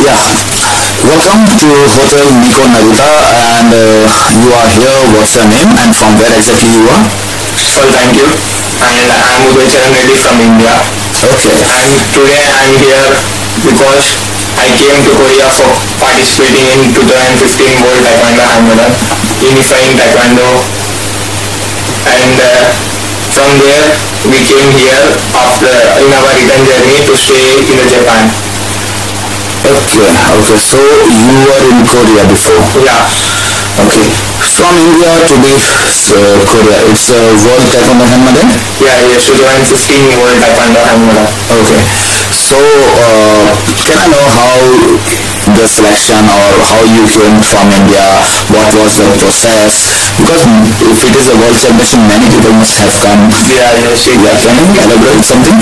Yeah, welcome to Hotel Nico Narita, and you are here. What's your name and from where exactly you are? Well, thank you. And I'm Uday Charan Reddy from India. Okay, And today I'm here because I came to Korea for participating in 2015 World Taekwondo Hangman, unifying Taekwondo. And from there we came here after in our return journey to stay in Japan. okay. So you were in Korea before. Yeah, Okay, from India to this Korea, it's a World Taekwondo Hanmadan. yeah, yes, 2015 World Taekwondo Hangman. Okay, so can I know how the selection or how you came from India? What was the process? Because if it is a world championship, many people must have come. Yeah, yes, Yeah, can you elaborate something?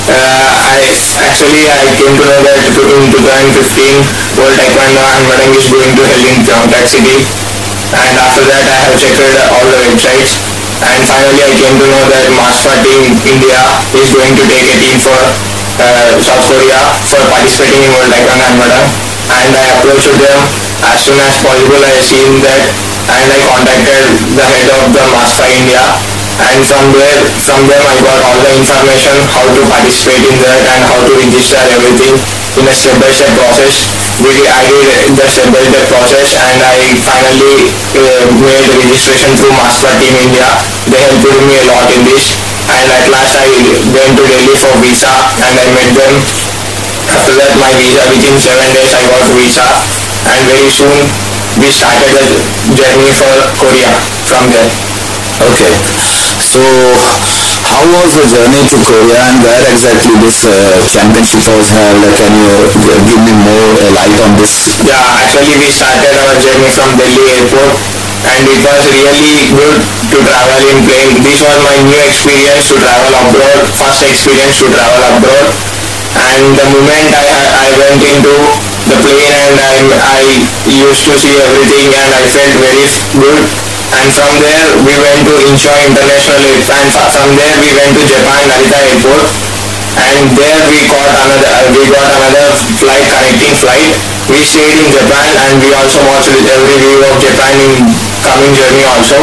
I came to know that in 2015 World Taekwondo Hangman is going to held in Pyeongtaek City, and after that I have checked all the websites, and finally I came to know that Master Team India is going to take a team for South Korea for participating in World Taekwondo Hangman, and I approached them as soon as possible. I seen that, and I contacted the head of the Master India, and from them I got all the information how to participate in that and how to register everything in a step-by-step process. I did the step-by-step process, and I finally made the registration through Master Team India. They helped me a lot in this, and at last I went to Delhi for visa, and I met them. After that, my visa, within 7 days I got visa, and very soon we started the journey for Korea from there. Okay, so how was the journey to Korea and where exactly this championship was held? Can you give me more light on this? Yeah, actually we started our journey from Delhi airport, and it was really good to travel in plane. This was my new experience to travel abroad, first experience to travel abroad. And the moment I went into the plane, and I used to see everything, and I felt very good. And from there we went to Incheon International Airport, and from there we went to Japan Narita Airport, and there we got another flight, connecting flight. We stayed in Japan, and we also watched every view of Japan in coming journey also.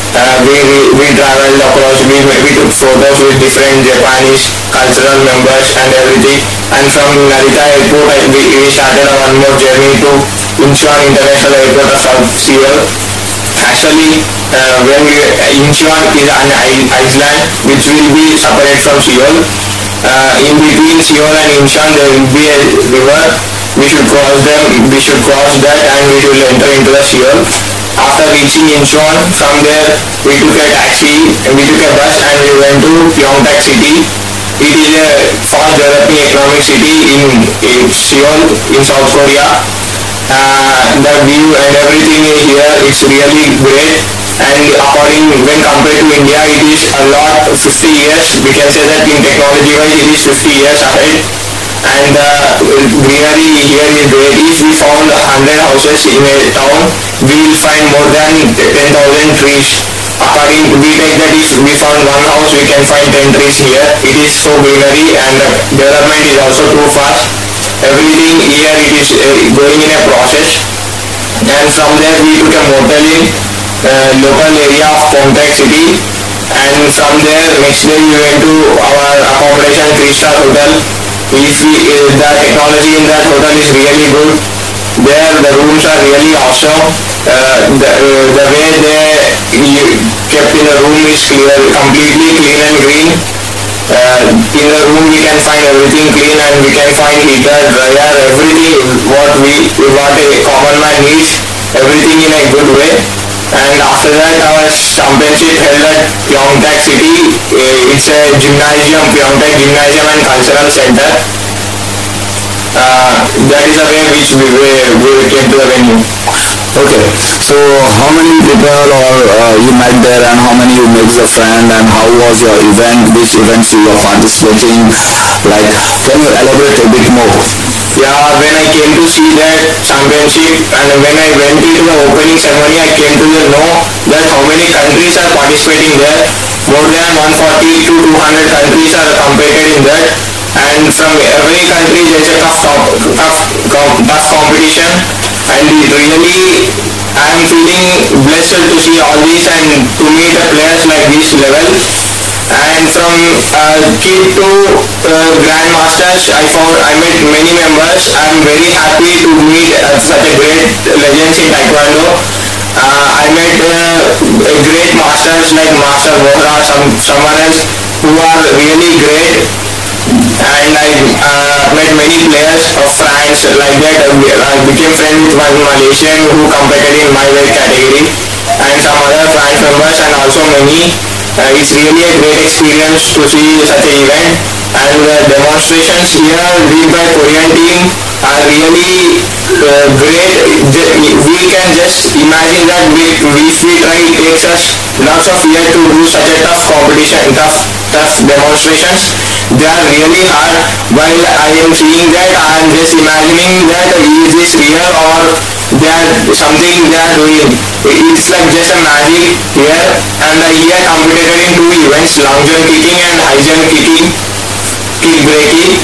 We traveled across, we took photos with different Japanese cultural members and everything. And from Narita Airport we started one more journey to Incheon International Airport of South Seoul. Actually, when Incheon is an island which will be separate from Seoul. In between Seoul and Incheon there will be a river. We should cross that, and we will enter into the Seoul. After reaching Incheon, from there we took a taxi, we took a bus, and we went to Pyeongtaek City. It is a fast developing economic city in Seoul, in South Korea. The view and everything here is really great, and when compared to India, it is a lot 50 years. We can say that in technology wise it is 50 years ahead, and the greenery here is great. If we found 100 houses in a town, we will find more than 10,000 trees. We take that if we found one house, we can find 10 trees here. It is so greenery, and the development is also too fast. Everything here it is going in a process. And from there we took a motel in local area of Pyeongtaek City, and from there next day we went to our accommodation 3-star hotel. The technology in that hotel is really good. There the rooms are really awesome. The way they kept in the room is completely clean and green. In the room we can find everything clean, and we can find heater, dryer, everything what a common man needs, everything in a good way. And after that our championship held at Pyeongtaek City. It's a gymnasium, Pyeongtaek Gymnasium and Cultural Center. That is the way which we came to the venue. Okay, so how many people or you met there, and how many you made a friend, and how was your event, which events you were participating, like can you elaborate a bit more? Yeah, when I came to see that championship, and when I went into the opening ceremony, I came to know that how many countries are participating there. More than 140 to 200 countries are competed in that, and from every country there is a tough and it really, I am feeling blessed to see all these and to meet players like this level. And from kid to grandmasters, I met many members. I am very happy to meet such a great legends in Taekwondo. I met great masters like Master Vohra, someone else who are really great, and I met many players of France like that. I became friends with one Malaysian who competed in my weight category, and some other France members, and also many. It's really a great experience to see such an event, and the demonstrations here led by Korean team are really great. We can just imagine that if we try, it takes us lots of years to do such a tough competition, tough demonstrations. They are really hard. While I am seeing that, I am just imagining that is this real or they are something they are doing. It's like just a magic here. And I here competed in two events: long jump kicking and high jump kicking, kick breaking.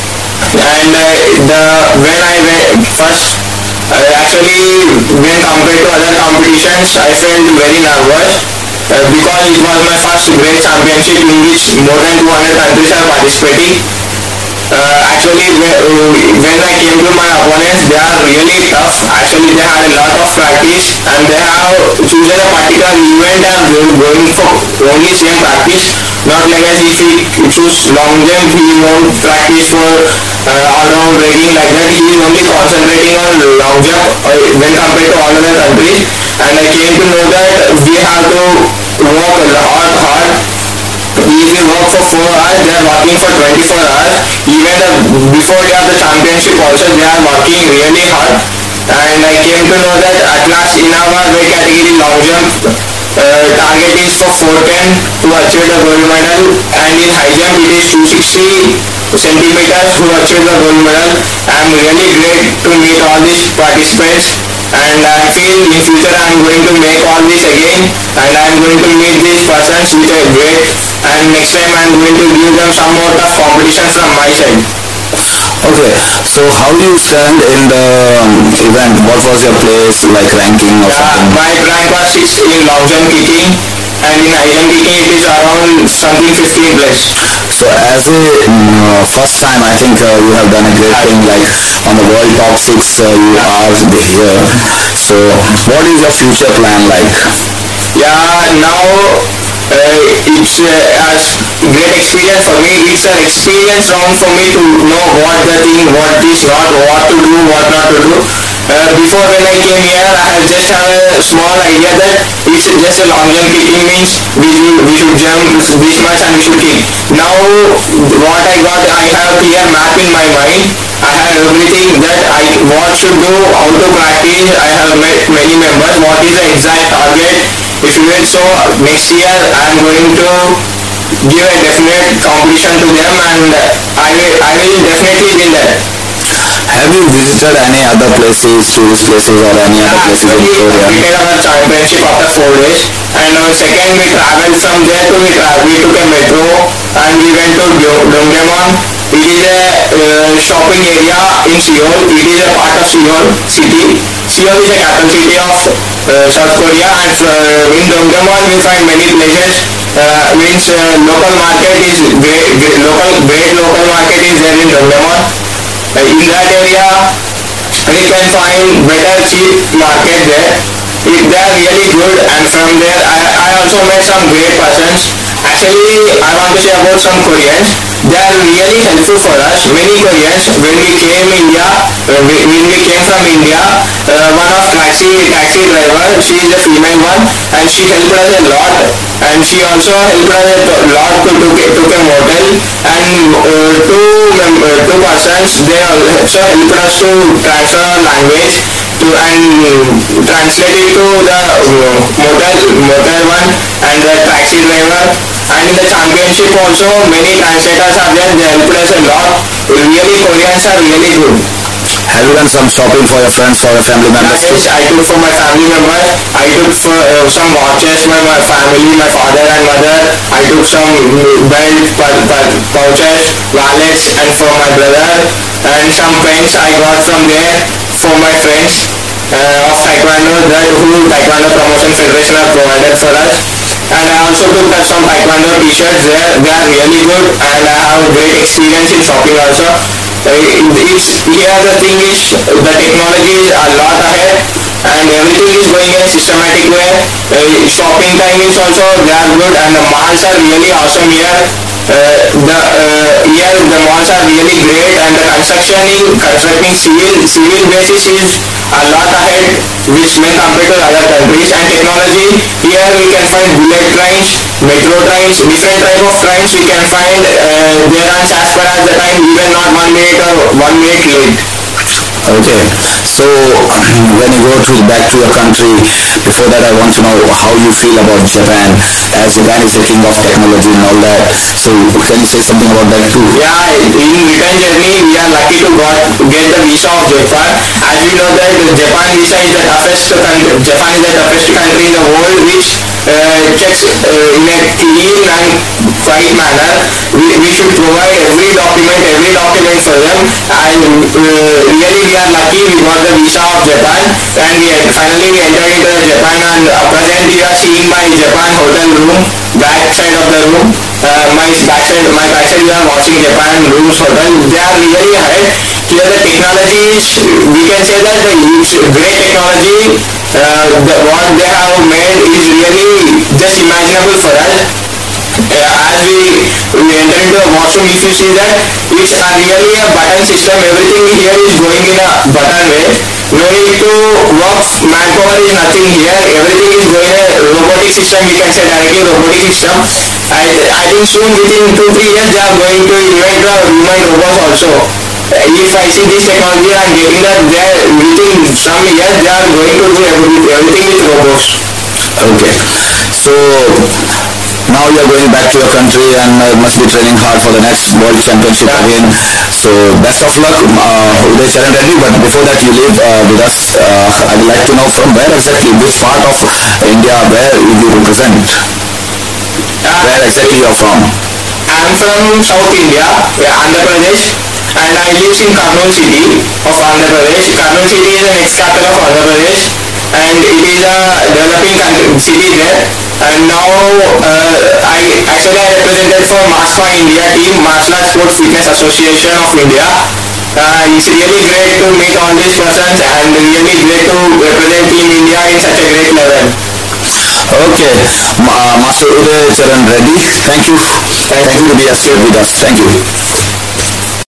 And when I went first, actually when compared to other competitions, I felt very nervous because it was my first great championship in which more than 200 countries are participating. Actually, when I came to my opponents, they are really tough. Actually, they had a lot of practice and they have chosen a particular event and they are going for only same practice. Not like as if he choose long jump, he won't practice for all round breaking like that. He is only concentrating on long jump when compared to all other countries. And I came to know that we have to work a lot hard. If we work for 4 hours, they are working for 24 hours. Even before they have the championship also, they are working really hard. And I came to know that at last in our weight category long jump, target is for 410 to achieve the gold medal, and in high jump it is 260 centimeters to achieve the gold medal. I am really great to meet all these participants, and I feel in future I am going to make all this again, and I am going to meet these persons which are great, and next time I am going to give them some more tough competition from my side. Okay, so how you stand in the event? What was your place, like ranking or something? My rank was 6 in long jump kicking, and in high jump kicking it is around something 15 plus. So as a first time, I think you have done a great thing, like on the world top 6 you are here. So what is your future plan like? Yeah, now it's a great experience for me. It's an experience round for me to know what the thing, what is not, what to do, what not to do. Before when I came here, I had just had a small idea that it's just a long jump kicking means we should jump this much and we should kick. Now what I got, I have a clear map in my mind. I have everything that I what should do, how to practice. I have met many members. What is the exact target? If you will, so next year I am going to give a definite competition to them, and I will definitely win that. Have you visited any other places, tourist places or any other places in We Korea? completed our championship after 4 days, and on second we traveled from there to we took a metro and we went to Dongdaemun. It is a shopping area in Seoul. It is a part of Seoul city. Seoul is the capital city of South Korea, and in Dongdaemun we find many places. Means local market is great local market is there in Dongdaemun. In that area we can find better cheap market there. They are really good, and from there I also met some great persons. Actually, I want to say about some Koreans. They are really helpful for us. Many Koreans, when we came from India, one of taxi driver, she is a female one, and she helped us a lot. And she also helped us a lot to took a motel, and two persons, they also helped us to transfer our language to and translate it to the motel one and the taxi driver. And in the championship also many translators are there. They helped us a lot. Really, Koreans are really good. Have you done some shopping for your friends, for your family members too? Yes, I took for my family members. I took for some watches for my family, my father and mother. I took some belt, pouches, wallets, and for my brother. And some pens I got from there for my friends. of Taekwondo that who Taekwondo Promotion Federation have provided for us. And I also took some Taekwondo t-shirts there. They are really good and I have great experience in shopping also. Here the thing is the technology is a lot ahead and everything is going in a systematic way. Shopping timings also they are good and the malls are really awesome here. Here the malls are really great and the constructing civil basis is a lot ahead which when compared to other countries. And technology, here we can find bullet trains, metro trains, different type of trains we can find. They run as per as the time, even not 1 minute or 1 minute late. Okay, so when you go back to your country, before that I want to know how you feel about Japan, as Japan is the king of technology and all that. So can you say something about that too? Yeah, in return journey we are lucky to get the visa of Japan. As we know that Japan visa is the toughest country. Japan is the toughest country in the world which checks in a clean and quiet manner. We should provide every document for them and really we are lucky we got the visa of Japan and finally we entered into the Japan and present you are seeing my Japan hotel room, back side of the room. My backside you are watching Japan rooms hotel. They are really ahead. Here the technology is, we can say that the great technology, what they have made is really just imaginable for us. As we enter into a washroom, if you see that it's really a button system. Everything here is going in a button way. No need to work, manpower is nothing here. Everything is going a robotic system. We can say directly robotic system. I think soon within 2-3 years they are going to invent the human robots also. If I see this technology, I am getting that within some years they are going to do everything with robots. Okay, so now you are going back to your country and must be training hard for the next World Championship again. So best of luck, Uday Charan Reddy. But before that you live with us, I would like to know from where exactly, which part of India, where you represent? Where exactly you are from? I am from South India, Andhra Pradesh, and I live in Kurnool city of Andhra Pradesh. Kurnool city is the next capital of Andhra Pradesh and it is a developing city there. And now I represented for MASFA India team, Martial Arts Sport Fitness Association of India. It's really great to meet all these persons and really great to represent Team India in such a great level. Okay, Master Uday Charan Reddy, thank you to be here with us. Thank you.